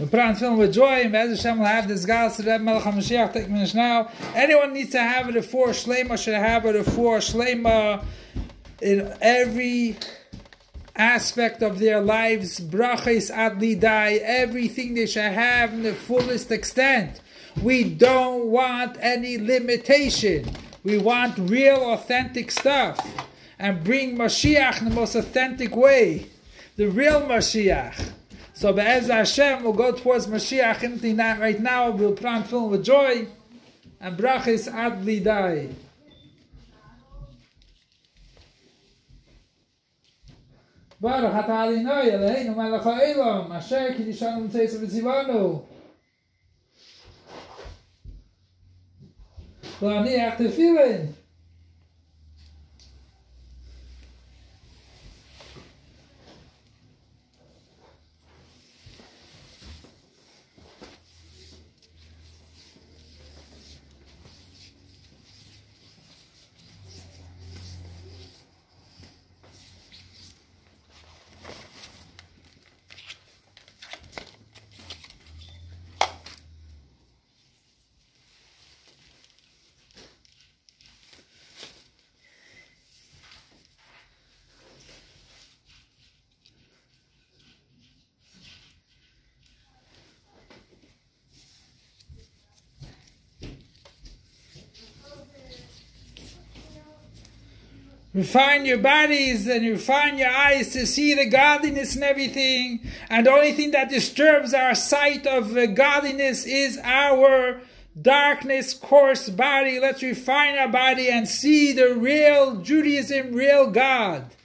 We put on film with joy, and Be'ez Hashem will have this Gal Rebbe Melech HaMashiach taking minutes now. Anyone needs to have it for Shlema, should have it for Shlema in every aspect of their lives. Brachos ad lidai, everything they shall have in the fullest extent. We don't want any limitation. We want real, authentic stuff. And bring Mashiach in the most authentic way. The real Mashiach. So Be'ez Hashem will go towards Mashiach right now. We'll put on film with joy. And brachos ad lidai. Baruch atah Adonai Eloheinu melech ha'olam asher kiddushanu b'tzeis v'tzivanu v'aniach tefillin. Refine your bodies and refine your eyes to see the godliness in everything. And the only thing that disturbs our sight of the godliness is our darkness, coarse body. Let's refine our body and see the real Judaism, real God.